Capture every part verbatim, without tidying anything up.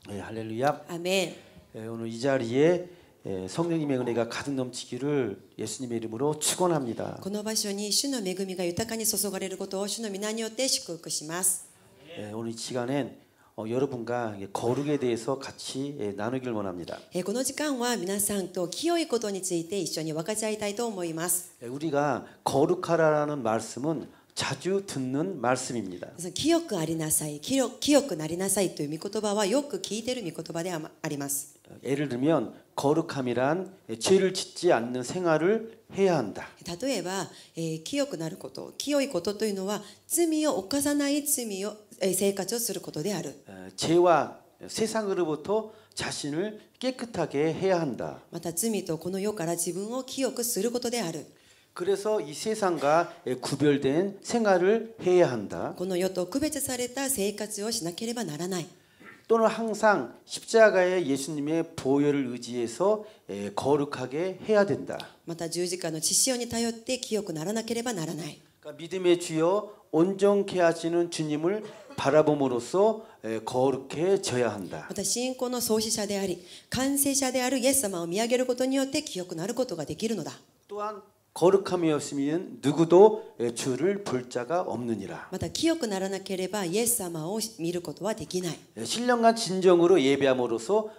네, 할렐루야. 아멘. 예, 오늘 이 자리에 예, 성령님의 은혜가 가득 넘치기를 예수님의 이름으로 축원합니다. この場所に主の恵みが豊かに注がれることを主の皆によって祝福します。 예, 오늘 이 시간엔 어, 여러분과 거룩에 대해서 같이 예, 나누길 원합니다. えーこの時間は皆さんと清いことについて一緒に分かち合いたいと思います。 예, 우리가 거룩하라는 말씀은 자주 듣는 말씀입니다. 清くありなさい、清清くなりなさいという御言葉はよく聞いている御言葉であります。 예를 들면 거룩함이란 죄를 짓지 않는 생활을 해야 한다. 例えば、えー清くなること、清いことというのは罪を犯さない罪を、えー生活をすることである。 에, 죄와 세상으로부터 자신을 깨끗하게 해야 한다. また罪とこの世から自分を清くすることである。 그래서 이 세상과 구별된 생활을 해야 한다. この世と区別された生活をしなければならない。 또는 항상 십자가의 예수님의 보혈을 의지해서 에, 거룩하게 해야 된다. また十字架の血潮に頼って清くならなければならない。 그러니까 믿음의 주여 온전케 하시는 주님을 바라봄으로써 에, 거룩해져야 한다. また信仰の創始者であり完成者であるイエス様を見上げることによって清くなることができるのだ。 또한 거룩함이 없으면 누구도 에, 주를 볼 자가 없느니라. また清くならなければイエス様を見ることはできない。 에, 신령한 진정으로 예배함으로써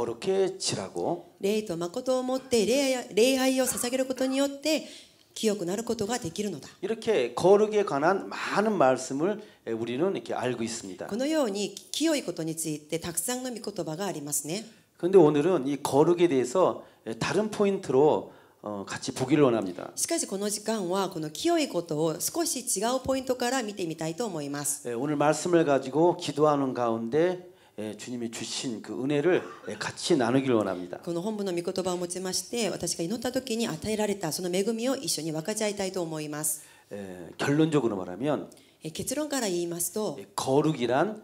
거룩해지라고. 霊と誠をもって礼礼拝を捧げることによって清くなることができるのだ。 이렇게 거룩에 관한 많은 말씀을 에, 우리는 이렇게 알고 있습니다. このように清いことについてたくさんの御言葉がありますね。 그런데 오늘은 이 거룩에 대해서 에, 다른 포인트로 어, 같이 보기를 원합니다. しかしこの時間はこの清いことを少し違うポイントから見てみたいと思います。 에, 오늘 말씀을 가지고 기도하는 가운데 에, 주님이 주신 그 은혜를 에, 같이 나누기를 원합니다. この本文の御言葉を持ちまして私が祈った時に与えられたその恵みを一緒に分かち合いたいと思います。 에, 결론적으로 말하면 え結論から言いますと 에, 거룩이란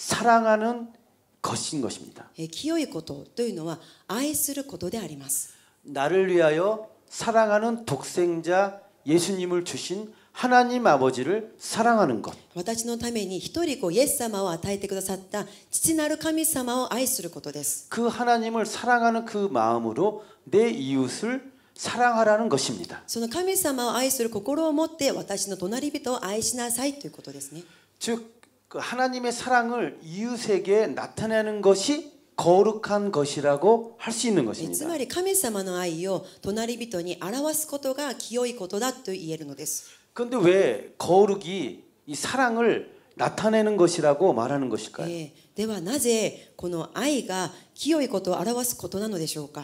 사랑하는 것인 것입니다. え清いことというのは愛することであります。 나를 위하여 사랑하는 독생자 예수님을 주신 하나님 아버지를 사랑하는 것. 私のために一人子イエス様を与えてくださった父なる神様を愛することです。 그 하나님을 사랑하는 그 마음으로 내 이웃을 사랑하라는 것입니다. その神様を愛する心を持って私の隣人を愛しなさいということですね。 즉 그 하나님의 사랑을 이웃에게 나타내는 것이 거룩한 것이라고 할 수 있는 つ 것입니다. まり神様の愛を隣人に表すことが清いことだと言えるのです。 그런데 왜 거룩이 이 사랑을 나타내는 것이라고 말하는 것일까요? えーではなぜこの愛が清いことを表すことなのでしょうか。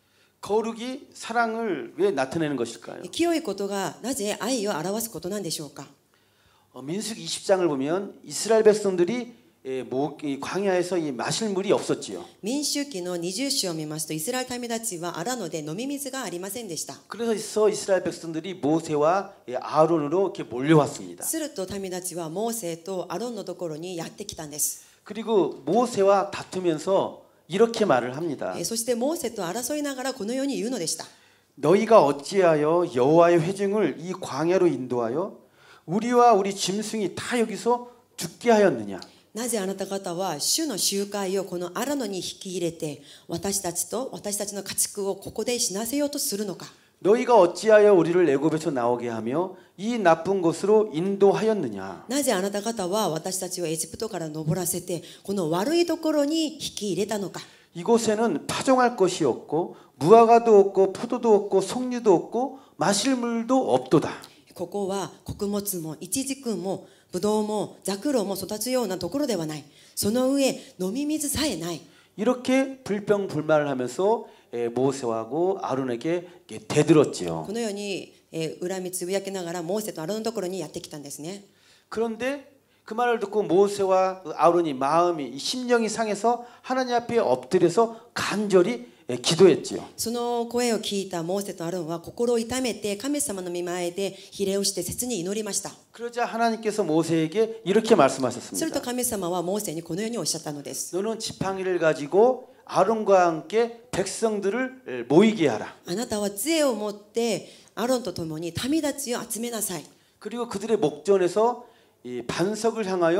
거룩이 사랑을 왜 나타내는 것일까요? 清いことがなぜ愛を表すことなんでしょうか。 어, 민수기 이십 장을 보면 이스라엘 백성들이 예, 모, 이 광야에서 이 마실 물이 없었지요. 民数記のにじゅう章を見ますとイスラエル民たちは荒野で飲み水がありませんでした。 그래서 이스라엘 백성들이 모세와 예, 아론으로 이렇게 몰려왔습니다. すると民たちはモーセとアロンのところにやってきたんです。 그리고 모세와 다투면서 이렇게 말을 합니다. えーそしてモーセと争いながらこのように言うのでした。 너희가 어찌하여 여호와의 회중을 이 광야로 인도하여 우리와 우리 짐승이 다 여기서 죽게 하였느냐? なぜあなた方は主の集会をこの荒野に引き入れて私たちと私たちの家畜をここで死なせようとするのか。 너희가 어찌하여 우리를 애굽에서 나오게 하며 이 나쁜 곳으로 인도하였느냐? なぜあなた方は私たちをエジプトから登らせてこの悪いところに引き入れたのか。 이곳에는 파종할 것이 없고 무화과도 없고 포도도 없고 석류도 없고 마실 물도 없도다. ここは穀物もイチジクもブドウもザクロも育つようなところではない。その上飲み水さえない。 이렇게 불평불만을 하면서 모세하고 아론에게 대들었지요. このようにえー恨みつぶやきながらモーセとアロンのところにやってきたんですね。 그런데 그 말을 듣고 모세와 아론이 마음이 심령이 상해서 하나님 앞에 엎드려서 간절히 기도했지요. その声を聞いたモーセとアロンは心を痛めて神様の御前でひれをして切に祈りました。 그러자 하나님께서 모세에게 이렇게 する 말씀하셨습니다. と神様はモーセにこのようにおっしゃったのです。 너는 지팡이를 가지고 아론과 함께 백성들을 모이게 하라. あなたは杖を持ってアロンと共に民たちを集めなさい。 그리고 그들의 목전에서 이 반석을 향하여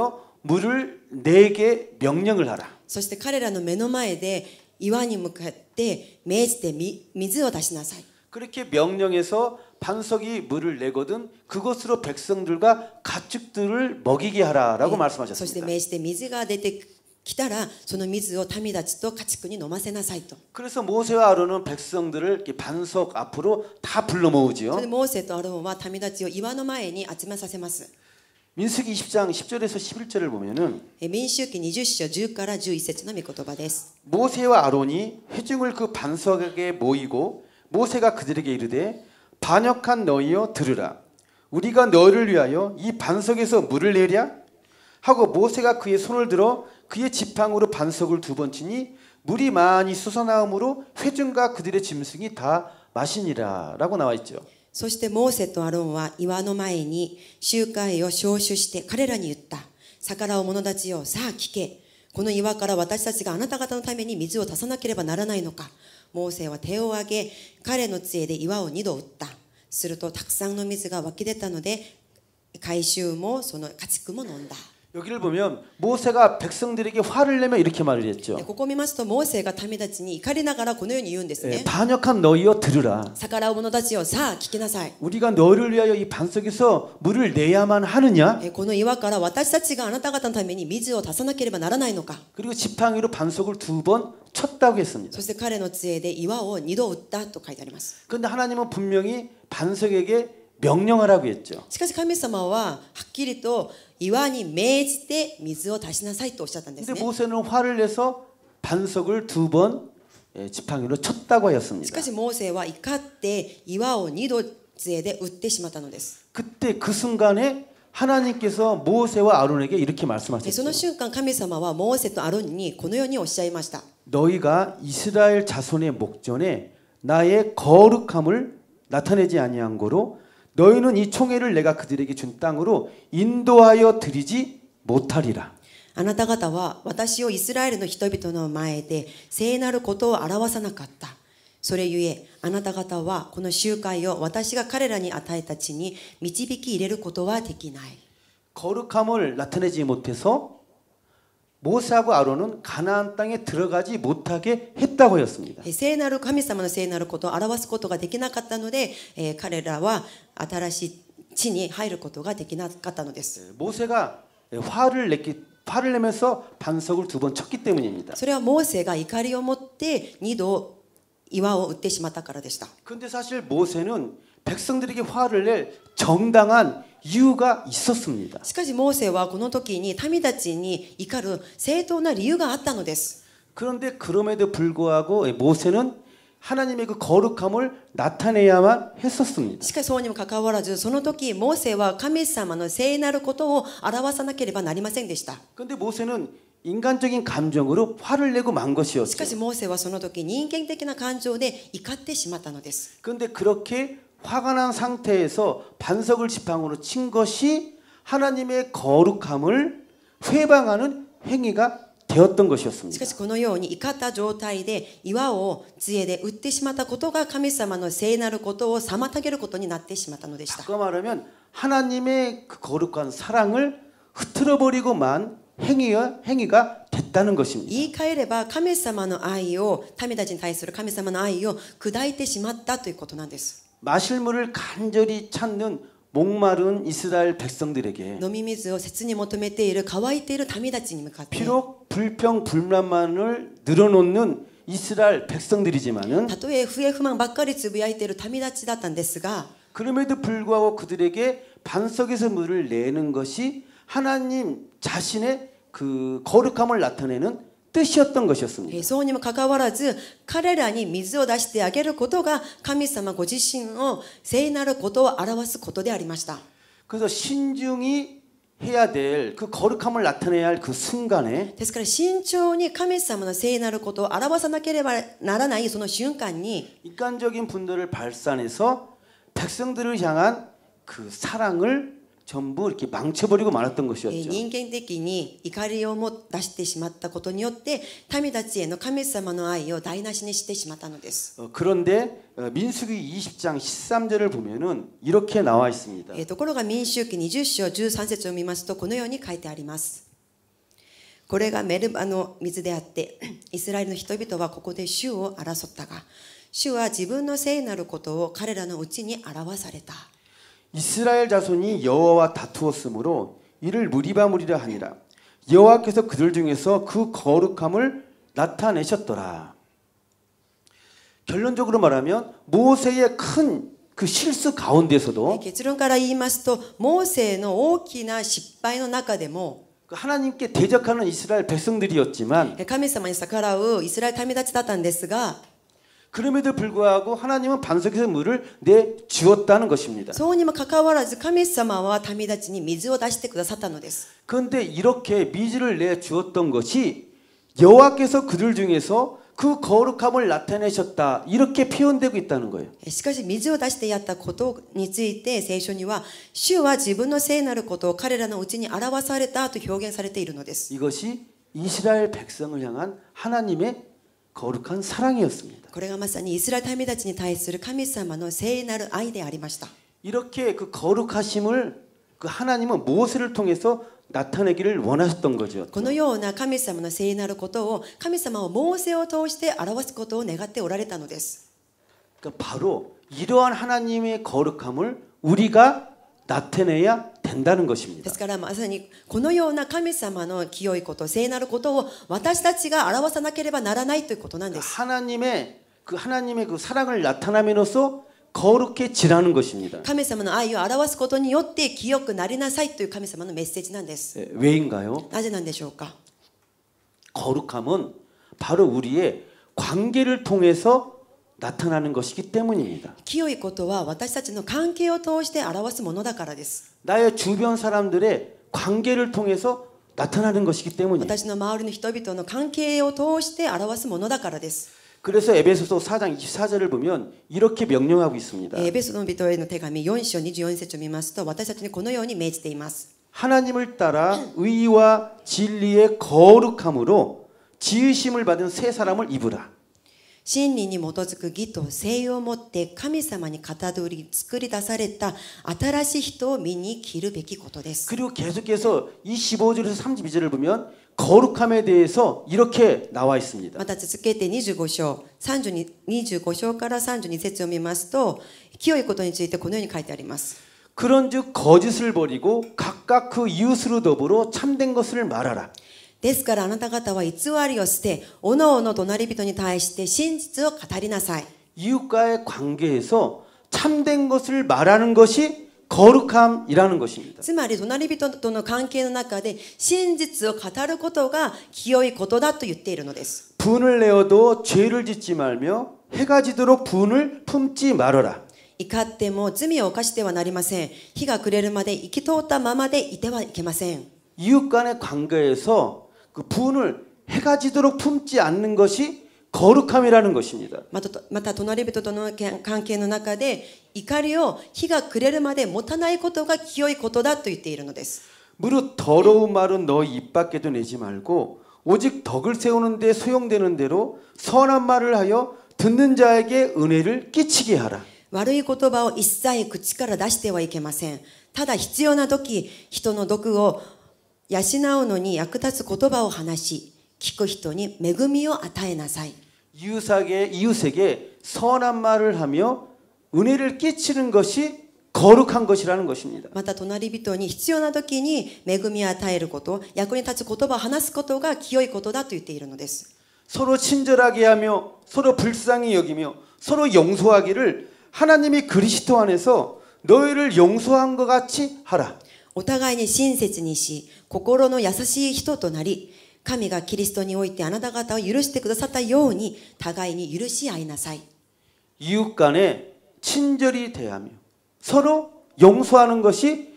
물을 내게 명령을 하라. そして彼らの目の前で岩に向かって命じてみ水を出しなさい。 그렇게 명령해서 반석이 물을 내거든 그것으로 백성들과 가축들을 먹이게 하라라고 そして 말씀하셨습니다. 命じて水が出てきたらその水を民たちと家畜に飲ませなさいと。 그래서 모세와 아론은 백성들을 이렇게 반석 앞으로 다 불러 それ 모으지요. でモーセとアロンは民たちを岩の前に集めさせます。 민수기 이십 장 십 절에서 십일 절을 보면은 え民数記にじゅっ章じゅうからじゅういち節の御言葉です。 모세와 아론이 회중을 그 반석에 모이고 모세가 그들에게 이르되 반역한 너희여 들으라. 우리가 너를 위하여 이 반석에서 물을 내랴 하고 모세가 그의 손을 들어 그의 지팡으로 반석을 두 번 치니 물이 많이 솟아나오므로 회중과 그들의 짐승이 다 마시니라라고 나와 있죠. そしてモーセとアロンは岩の前に集会を招集して彼らに言った。逆らう者たちよ、さあ聞け。この岩から私たちがあなた方のために水を足さなければならないのか。モーセは手を挙げ、彼の杖で岩を二度打った。するとたくさんの水が湧き出たので、海衆もその家畜も飲んだ。 여기를 보면 모세가 백성들에게 화를 내며 이렇게 말을 했죠. ここを見ますとモーセが民たちに怒りながらこのように言うんですね。 반역한 너희여 들으라. 逆らう者たちよ、さあ聞きなさい。 우리가 너를 위하여 이 반석에서 물을 내야만 하느냐? この岩から私たちがあなた方のために水を足さなければならないのか。 그리고 지팡이로 반석을 두 번 쳤다고 했습니다. そして彼の杖で岩を二度打ったと書いてあります。 그런데 하나님은 분명히 반석에게 명령하라고 했죠. しかし神様ははっきりと岩に命じて水を出しなさいとおっしゃったんです 근데 ね。 모세는 화를 내서 반석을 두 번 지팡이로 쳤다고 し 하였습니다. かしモーセは怒って岩を二度杖で打ってしまったのです。 그때 그 순간에 하나님께서 모세와 아론에게 이렇게 そ 말씀하셨죠. の瞬間神様はモーセとアロンにこのようにおっしゃいました。 너희가 이스라엘 자손의 목전에 나의 거룩함을 나타내지 아니한 거로 너희는 이 총회를 내가 그들에게 준 땅으로 인도하여 드리지 못하리라. あなた方は私をイスラエルの人々の前で聖なることを表さなかった。それゆえあなた方はこの集会を私が彼らに与えた地に導き入れることはできない。 거룩함을 나타내지 못해서 모세하고 아론은 가나안 땅에 들어가지 못하게 했다고 했습니다. 聖なる神様の聖なることを表すことができなかったので、えー彼らは新しい地に入ることができなかったのです。 모세가 화를 냈기 화를 내면서 반석을 두 번 쳤기 때문입니다. それはモーセが怒りを持って二度岩を打ってしまったからでした。 그런데 사실 모세는 백성들에게 화를 낼 정당한 이유가 있었습니다. しかしモーセはこの時に民たちに怒る正当な理由があったのです。 그런데 그럼에도 불구하고 모세는 하나님의 그 거룩함을 나타내야만 했었습니다. しかしそうにもかかわらずその時モーセは神様の聖なることを表さなければなりませんでした。 그런데 모세는 인간적인 감정으로 화를 내고 만 し 것이었죠. かしモーセはその時人間的な感情で怒ってしまったのです。 그런데 그렇게 화가 난 상태에서 반석을 지팡으로 친 것이 하나님의 거룩함을 회방하는 행위가 되었던 し 것이었습니다. かしこのように怒った状態で岩を杖で打ってしまったことが神様の聖なることを妨げることになってしまったのでした。 바꿔 말하면 하나님의 그 거룩한 사랑을 흐트러버리고 만 행위가, 행위가 됐다는 것입니다. 言い換えれば神様の愛を民たちに対する神様の愛を砕いてしまったということなんです。 마실 물을 간절히 찾는 목마른 이스라엘 백성들에게 飲み水を切に求めている乾いている民たちに向かって 비록 불평 불만만을 늘어놓는 이스라엘 백성들이지만은 たとえ不平不満ばっかりつぶやいている民たちだったんですが 그럼에도 불구하고 그들에게 반석에서 물을 내는 것이 하나님 자신의 그 거룩함을 나타내는 뜻이었던 것이었습니다. そうにもかかわらず彼らに水を出してあげることが神様ご自身の聖なることを表すことでありました。 그래서 신중히 해야 될 그 거룩함을 나타내야 할 그 순간에 ですから慎重に神様の聖なることを表さなければならないその瞬間に 인간적인 분들을 발산해서 백성들을 향한 그 사랑을 전부 이렇게 망쳐버리고 말았던 えー 것이었죠. 人間的に怒りをも出してしまったことによって民たちへの神様の愛を台無しにしてしまったのです。 어, 그런데 어, 민수기 이십 장 십삼 절을 보면은 이렇게 나와 있습니다. えーところが民数記にじゅっ章じゅうさん節を見ますとこのように書いてあります。 これがメルバの水であって、イスラエルの人々はここで主を争ったが、主は自分の聖なることを彼らのうちに表された。 이스라엘 자손이 여호와와 다투었으므로 이를 무리바무리라 하니라. 여호와께서 그들 중에서 그 거룩함을 나타내셨더라. 결론적으로 말하면 모세의 큰 그 실수 가운데서도 結論から言いますと、モーセの大きな失敗の中でも、 하나님께 대적하는 이스라엘 백성들이었지만 神様に逆らうイスラエル民たちだったんですが、 그럼에도 불구하고 하나님은 반석에서 물을 내 주었다는 것입니다. そうにもかかわらず神様は民たちに水を出してくださったのです。 그런데 이렇게 미지를 내 주었던 것이 여호와께서 그들 중에서 그 거룩함을 나타내셨다 이렇게 표현되고 있다는 거예요. しかし水を出してやったことについて聖書には、主は自分の聖なることを彼らのうちに表されたと表現されているのです。 이것이 이스라엘 백성을 향한 하나님의 거룩한 사랑이었습니다. これがまさにイスラエル民たちに対する神様の聖なる愛でありました。 이렇게 그 거룩하심을 그 하나님은 모세를 통해서 나타내기를 원하셨던 거죠. このような神様の聖なることを神様をモーセを通して表すことを願っておられたのです。 그러니까 바로 이러한 하나님의 거룩함을 우리가 나타내야 된다는 で 것입니다. すからまさにこのような神様の清いこと聖なることを私たちが表さなければならないということなんです。 하나님의 그 하나님의 그 사랑을 나타남으로써 거룩해지라는 것입니다. 神様の愛を表すことによって清くなりなさいという神様のメッセージなんです。 예, 왜인가요? なぜなんでしょうか。 거룩함은 바로 우리의 관계를 통해서 나타나는 것이기 때문입니다. 清いことは私たちの関係を通して表すものだからです。 나의 주변 사람들의 관계를 통해서 나타나는 것이기 때문입니다. 私の周りの人々の関係を通して表すものだからです。 그래서 에베소서 사 장 이십사 절을 보면 이렇게 명령하고 있습니다. エベソの人への手紙よん章にじゅうよん節を見ますと、私たちにこのように命じています。 하나님을 따라 의와 진리의 거룩함으로 지으심을 받은 새 사람을 입으라. 真理に基づく義と誠意をもって神様にかたどり作り出された新しい人を身に着るべきことです。 그리고 계속해서 이 십오 절에서 삼십이 절을 보면 거룩함에 대해서 이렇게 나와 있습니다. また続けてにじゅうご章、さんじゅうに、にじゅうご章からさんじゅうに節を見ますと、清いことについてこのように書いてあります。 그런즉 거짓을 버리고 각각 그 이웃으로 더불어 참된 것을 말하라. ですからあなた方は偽りを捨て、おのおの隣人に対して真実を語りなさい。 이웃과의 관계에서 참된 것을 말하는 것이 거룩함이라는 것입니다. つまり隣人との関係の中で真実を語ることが清いことだと言っているのです。 분을 내어도 죄를 짓지 말며 해가 지도록 분을 품지 말아라. 怒っても罪を犯してはなりません。日が暮れるまで生き通ったままでいてはいけません。 이웃 간의 관계에서 그 분을 해가 지도록 품지 않는 것이 거룩함이라는 것입니다. また、また隣人との関係の中で怒りを日が暮れるまで持たないことが清いことだと言っているのです。 무릇 더러운 말은 너희 입 밖에도 내지 말고 오직 덕을 세우는 데 소용되는 대로 선한 말을 하여 듣는 자에게 은혜를 끼치게 하라. 悪い言葉を一切口から出してはいけません。ただ必要な時、人の毒を養うのに役立つ言葉を話し、聞く人に恵みを与えなさい。 이웃에게, 이웃에게 선한 말을 하며 은혜를 끼치는 것이 거룩한 것이라는 것입니다. また隣人に必要な時に恵みを与えること、役に立つ言葉を話すことが清いことだと言っているのです。 서로 친절하게 하며 서로 불쌍히 여기며 서로 용서하기를 하나님이 그리스도 안에서 너희를 용서한 것 같이 하라. お互いに親切にし、心の優しい人となり、神がキリストにおいてあなた方を許してくださったように、互いに許し合いなさい。 이웃 간에 친절히 대하며 서로 용서하는 것이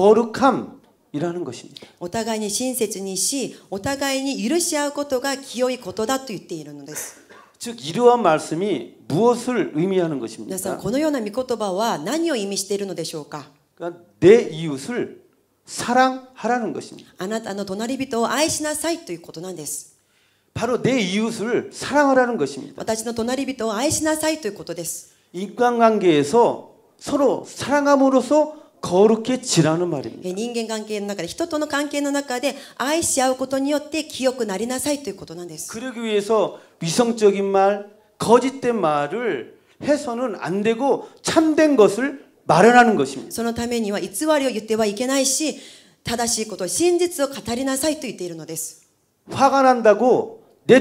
거룩함이라는 것입니다. お互いに親切にし、お互いに許し合うことが清いことだと言っているのです。 즉 이러한 말씀이 무엇을 의미하는 皆さん、 것입니까? このような御言葉は何を意味しているのでしょうか。 그러니까 내 이웃을 사랑하라는 것입니다. あなたの隣人を愛しなさいということなんです。 바로 내 이웃을 사랑하라는 것입니다. 私の隣人を愛しなさいということです。 인간관계에서 서로 사랑함으로써 거룩해지라는 말입니다. え人間関係の中で、人との関係の中で愛し合うことによって清くなりなさいということなんです。 그러기 위해서 위성적인 말, 거짓된 말을 해서는 안 되고 참된 것을 말하는 것입니다. そのためには偽りを言ってはいけないし、正しいこと、真実を語りなさいと言っているのです。 화가 난다고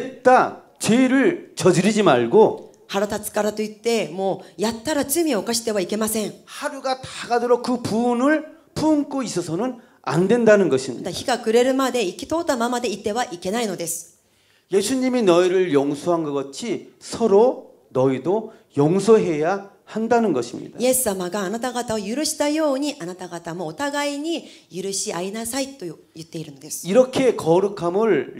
냅다 죄를 저지르지 말고 腹立つからといってもうやったら罪を犯してはいけません。 하루가 다 가도록 그 부분을 품고 있어서는 안 된다는 ま 것입니다. た日が暮れるまで生き通ったままでいてはいけないのです。 예수님이 너희를 용서한 것 같이 서로 너희도 용서해야 한다는 것입니다. イエス様があなた方を許したようにあなた方もお互いに許し合いなさいと言っているのです。 이렇게 거룩함을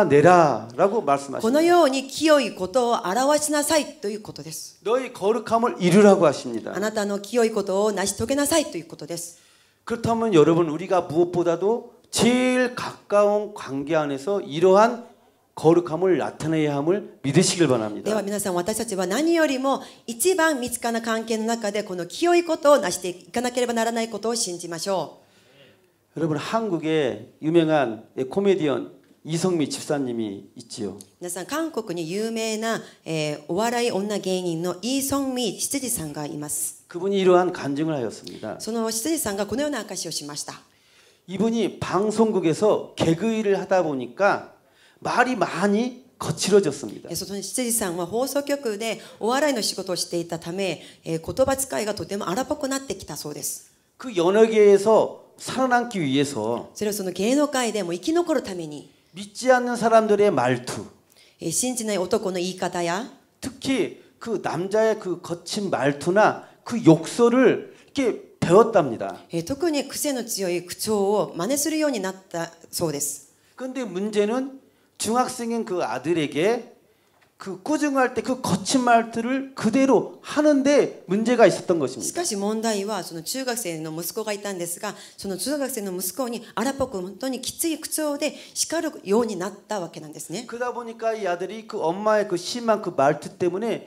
나타내라라고 こ 말씀하십니다. のように清いことを表しなさいということです。 너희 거룩함을 이루라고 하십니다. あなたの清いことを成し遂げなさいということです。 그렇다면 여러분 우리가 무엇보다도 제일 가까운 관계 안에서 이러한 거룩함을 나타내야 함을 믿으시길 では 바랍니다. 皆さん、私たちは何よりも一番密かな関係の中でこの清いことを成していかなければならないことを信じましょ 여러분 한국에 유명한 코미디언 이성미 집사님이 있지요. う。皆さん、韓国に有名な、えーお笑い女芸人のイ・ソンミ執事さんがいます。 그분이 이러한 간증을 하였습니다. その執事さんがこのような証しをしました。 이분이 방송국에서 개그 일을 하다 보니까 말이 많이 거칠어졌습니다. えーその執事さんは放送局でお笑いの仕事をしていたため、えー言葉遣いがとても荒っぽくなってきたそうです。 그 연예계에서 살아남기 위해서 それをその芸能界でも生き残るために、 믿지 않는 사람들의 말투, えー信じない男の言い方や 특히 그 남자의 그 거친 말투나 그 욕설을 이렇게 배웠답니다. えー特に癖の強い口調を真似するようになったそうです。 그런데 문제는 중학생인 그 아들에게 그 꾸중할 때 그 거친 말투를 그대로 하는데 문제가 있었던 し 것입니다. かし問題はその中学生の息子がいたんですが、その中学生の息子に荒っぽく本当にきつい口調で叱るようになったわけなんですね。 그러다 보니까 이 아들이 그 엄마의 그 심한 그 말투 때문에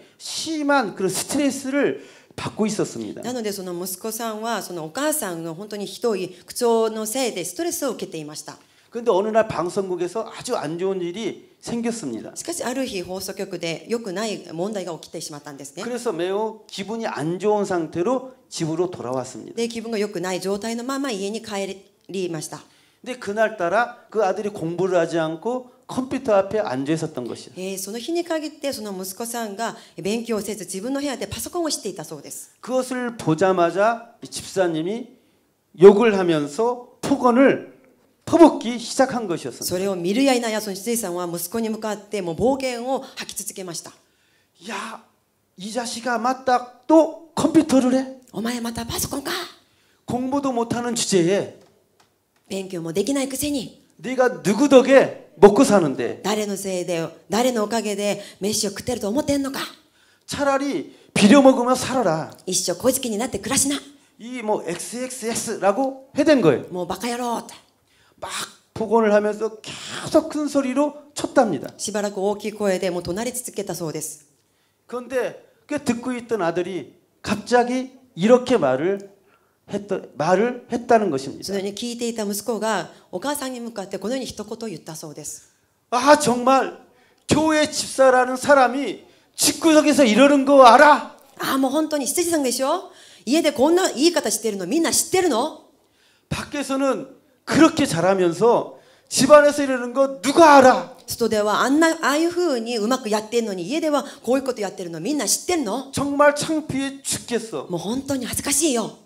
심한 그런 스트레스를 받고 있었습니다. なのでその息子さんはそのお母さんの本当にひどい口調のせいでストレスを受けていました。 그런데 어느 날 방송국에서 아주 안 좋은 일이 생겼습니다. しかしある日放送局で良くない問題が起きてしまったんですね。 그래서 매우 기분이 안 좋은 상태로 집으로 돌아왔습니다. で気分が良くない状態のまま家に帰りました。 근데 그날따라 그 아들이 공부를 하지 않고 컴퓨터 앞에 앉아 있었던 것이요. えーその日に限ってその息子さんが勉強せず自分の部屋でパソコンをしていたそうです。 그것을 보자마자 이 집사님이 욕을 하면서 폭언을 퍼붓기 시작한 것이었습니다. それを見るや否やその執事さんは息子に向かってもう暴言を吐き続けました。 야, 이 자식아 맞다 또 컴퓨터를 해? お前またパソコンか。 공부도 못하는 주제에 勉強もできないくせに 네가 누구 덕에 먹고 사는데 誰のせいで誰のおかげで飯を食ってると思ってんのか。 차라리 빌어먹으며 살아라. 一生小じになって暮らしな。 이 뭐 엑스엑스엑스라고 해댄 거예요. もうバカ野郎って 막 폭언을 하면서 계속 큰 소리로 쳤답니다. しばらく大きい声でもう怒鳴り続けたそうです。 그런데 그 듣고 있던 아들이 갑자기 이렇게 말을 했던 말을 했다는 そ 것입니다. のように聞いていた息子がお母さんに向かってこのように一言言ったそうです。 아 정말 교회 집사라는 사람이 집구석에서 이러는 거 알아? ああもう本当に執事さんでしょ。家でこんな言い方してるのみんな知ってるの。 밖에서는 그렇게 잘하면서 집안에서 이러는 거 누가 알아? 外ではあんなああいう風にうまくやってるのに家ではこういうことやってるのみんな知ってるの。 정말 창피해 죽겠어. もう本当に恥ずかしいよ。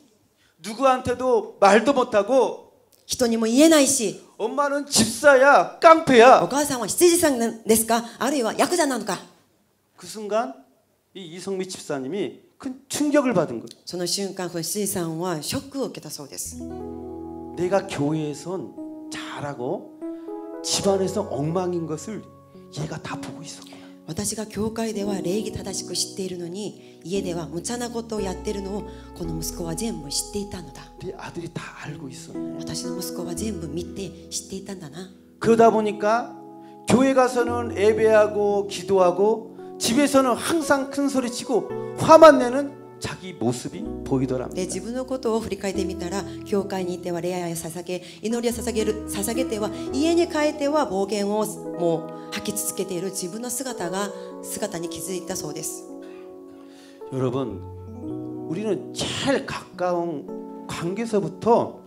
누구한테도 말도 못하고 人にも言えないし、 엄마는 집사야 お 깡패야. 母さんは執事さんなんですか、あるいはヤクザなのか。 그 순간 이 이성미 집사님이 큰 충격을 받은 거예요. その瞬間、その執事さんはショックを受けたそうです。 내가 교회에선 잘하고 집안에서 엉망인 것을 얘가 다 보고 있었구나. 私が教会では礼儀正しく知っているのに家では無茶なことをやっているのをこの息子は全部知っていたのだ。 내 아들이 다 알고 있었네. 私の息子は全部見て知っていたんだな。 그러다 보니까 교회 가서는 예배하고 기도하고 집에서는 항상 큰 소리 치고 화만 내는 자기 모습이 보이더랍니다. で自分のことを振り返ってみたら、教会にいては礼拝を捧げ、祈りを捧げる捧げては家に帰っては暴言をもう吐き続けている自分の姿が姿に気づいたそうです。 여러분, 우리는 제일 가까운 관계에서부터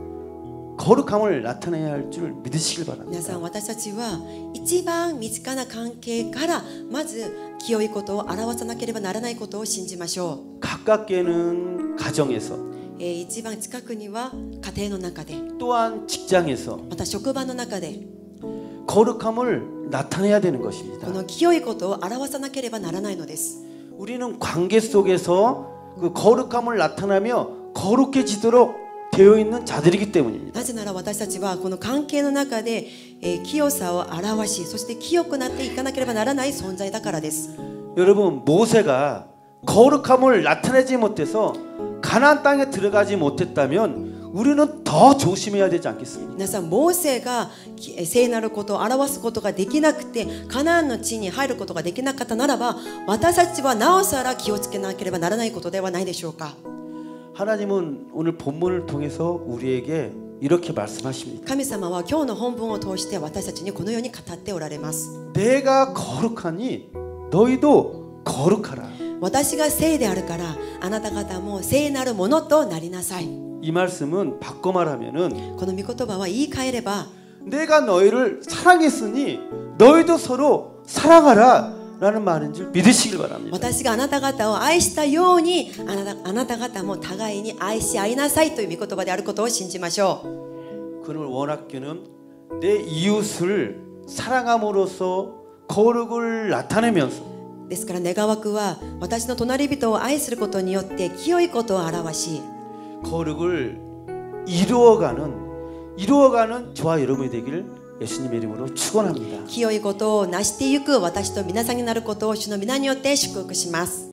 거룩함을 나타내야 할 줄 믿으시길 皆 바랍니다. さん、私たちは一番身近な関係からまず清いことを表さなければならないことを信じましょう。 가깝게는 가정에서, えー一番近くには家庭の中で、 또한 직장에서 また職場の中で 거룩함을 나타내야 되는 こ 것입니다. の清いことを表さなければならないのです。 우리는 관계 속에서 그 거룩함을 나타내며 거룩해지도록 되어 있는 자들이기 때문입니다. なぜなら私たちはこの関係の中で、えー清さを表し、そして清くなっていかなければならない存在だからです。 여러분, 모세가 거룩함을 나타내지 못해서 가나안 땅에 들어가지 못했다면 우리는 더 조심해야 되지 않겠습니까? 皆さん、モーセがきえー聖なることを表すことができなくてカナンの地に入ることができなかったならば、私たちはなおさら気をつけなければならないことではないでしょうか。 하나님은 오늘 본문을 통해서 우리에게 이렇게 말씀하십니다. 神様は今日の本文を通して私たちにこのように語っておられます。 내가 거룩하니 너희도 거룩하라. 私が聖であるからあなた方も聖なるものとなりなさい。 이 말씀은 바꿔 말하면은 この御言葉は言い換えれば、 내가 너희를 사랑했으니 너희도 서로 사랑하라 라는 말인 줄 믿으시길 바랍니다. 私があなた方を愛したようにあなた、あなた方も互いに愛し合いなさいという御言葉であることを信じましょう。 그는 원학교는 내 이웃을 사랑함으로써 거룩을 나타내면서 ですから願わくは私の隣人を愛することによって清いことを表し、 거룩을 이루어가는 이루어가는 저와 여러분이 되기를 예수님의 이름으로 축원합니다. 清いことを成してゆく私と皆さんになることを主の皆によって祝福します。